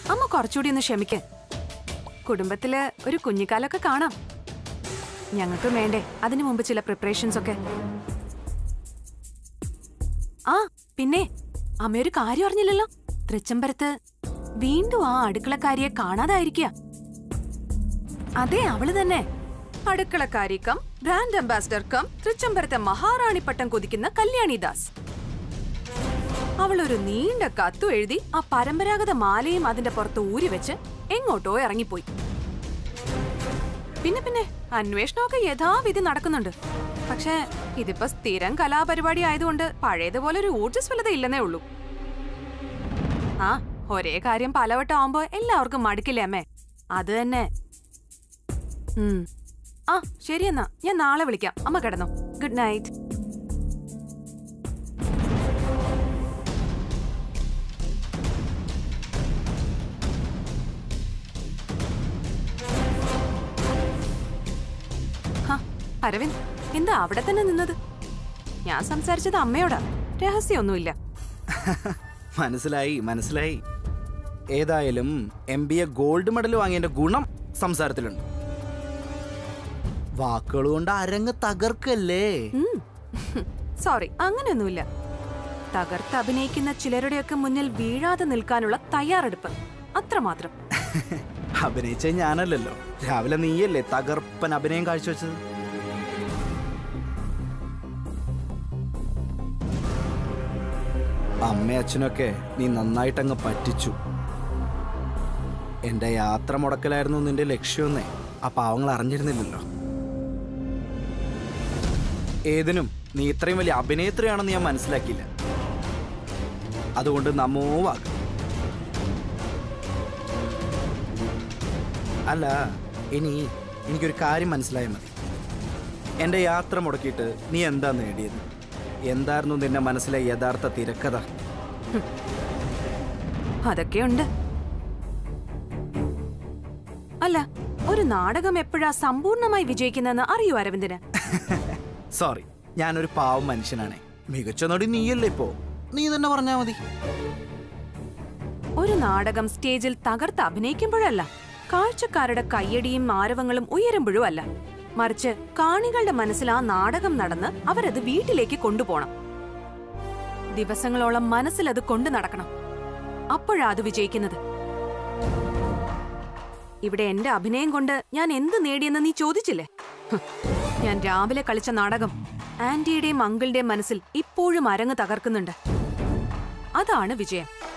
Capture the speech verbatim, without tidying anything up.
അമ്മ കുറച്ചുകൂടി ഒന്ന് ക്ഷമിക്ക. കുടുംബത്തില് ഒരു കുഞ്ഞിക്കാലൊക്കെ കാണാം. ഞങ്ങൾക്ക് വേണ്ടേ അതിനു മുമ്പ് ചില പ്രിപ്പറേഷൻസ് ഒക്കെ. ആ പിന്നെ അമ്മയൊരു കാര്യം അറിഞ്ഞില്ലല്ലോ. തൃച്ചംബരത്ത് വീണ്ടും ആ അടുക്കളക്കാരിയെ കാണാതായിരിക്കുക. അതെ, അവള് തന്നെ. അടുക്കളക്കാരി കം ബ്രാൻഡ് അംബാസിഡർ കം തൃച്ചംബരത്തെ മഹാറാണി പട്ടം കൊതിക്കുന്ന കല്യാണി ദാസ്. അവളൊരു നീണ്ട കത്തു എഴുതി ആ പരമ്പരാഗത മാലയും അതിന്റെ പുറത്ത് ഊരി വെച്ച് എങ്ങോട്ടോ ഇറങ്ങിപ്പോയി. പിന്നെ പിന്നെ അന്വേഷണമൊക്കെ യഥാവിധി നടക്കുന്നുണ്ട്. പക്ഷേ ഇതിപ്പോ സ്ഥിരം കലാപരിപാടി ആയതുകൊണ്ട് പഴയതുപോലെ ഒരു ഊർജ്ജസ്വലത ഇല്ലെന്നേ ഉള്ളൂ. ആ ഒരേ കാര്യം പലവട്ടം ആവുമ്പോ എല്ലാവർക്കും മടുക്കില്ലേ അമ്മേ? അത് തന്നെ. ഉം ആ ശരിയെന്നാ, ഞാൻ നാളെ വിളിക്കാം. അമ്മ കിടന്നോ. Good night. അരവിന്ദ്, എന്താ അവിടെ തന്നെ നിന്നത്? ഞാൻ സംസാരിച്ചത് അമ്മയോടാ, രഹസ്യമൊന്നുമില്ല. മനസ്സിലായി മനസ്സിലായി. ഏതായാലും M B A gold medal വാങ്ങിയതിന്റെ ഗുണം സംസാരത്തിലുണ്ട്. വാക്കുകൾ കൊണ്ട് അരങ്ങ് തകർക്കല്ലേ? സോറി, അങ്ങനെയൊന്നുമില്ല. തകർത്ത് അഭിനയിക്കുന്ന ചിലരുടെയൊക്കെ മുന്നിൽ വീഴാതെ നിൽക്കാനുള്ള തയ്യാറെടുപ്പ്, അത്രമാത്രം. അഭിനയിച്ച ഞാനല്ലല്ലോ, രാവിലെ നീയല്ലേ തകർപ്പൻ അഭിനയം കാഴ്ചവെച്ചത്. അമ്മയും അച്ഛനൊക്കെ നീ നന്നായിട്ടങ്ങ് പറ്റിച്ചു. എന്റെ യാത്ര മുടക്കലായിരുന്നു നിന്റെ ലക്ഷ്യമെന്നേ ആ പാവങ്ങൾ അറിഞ്ഞിരുന്നില്ലല്ലോ. ഏതിനും നീ ഇത്രയും വലിയ അഭിനേത്രിയാണെന്ന് ഞാൻ മനസ്സിലാക്കിയില്ല. അതുകൊണ്ട് നമോ വാക്ക്. അല്ല, ഇനി എനിക്കൊരു കാര്യം മനസ്സിലായാൽ മതി. എൻ്റെ യാത്ര മുടക്കിയിട്ട് നീ എന്താ നേടിയത്? എന്തായിരുന്നു നിന്റെ മനസ്സിലെ യഥാർത്ഥ തിരക്കഥ? അതൊക്കെയുണ്ട്. അല്ല, ഒരു നാടകം എപ്പോഴാ സമ്പൂർണമായി വിജയിക്കുന്നതെന്ന് അറിയൂ അരവിന്ദന്? സോറി, ഞാനൊരു പാവം മനുഷ്യനാണേ. മികച്ച നടി നീയല്ലേ ഇപ്പോ, നീ തന്നെ പറഞ്ഞാ മതി. ഒരു നാടകം സ്റ്റേജിൽ തകർത്ത് അഭിനയിക്കുമ്പോഴല്ല, കാഴ്ചക്കാരുടെ കയ്യടിയും ആരവങ്ങളും ഉയരുമ്പോഴും അല്ല, മറിച്ച് കാണികളുടെ മനസ്സിൽ ആ നാടകം നടന്ന് അവരത് വീട്ടിലേക്ക് കൊണ്ടുപോകണം. ദിവസങ്ങളോളം മനസ്സിൽ അത് കൊണ്ടു നടക്കണം. അപ്പോഴാ അത് വിജയിക്കുന്നത്. ഇവിടെ എന്റെ അഭിനയം കൊണ്ട് ഞാൻ എന്ത് നേടിയെന്ന് നീ ചോദിച്ചില്ലേ? ഞാൻ രാവിലെ കളിച്ച നാടകം ആന്റിയുടെയും അങ്കിളുടെയും മനസ്സിൽ ഇപ്പോഴും അരങ്ങ് തകർക്കുന്നുണ്ട്. അതാണ് വിജയം.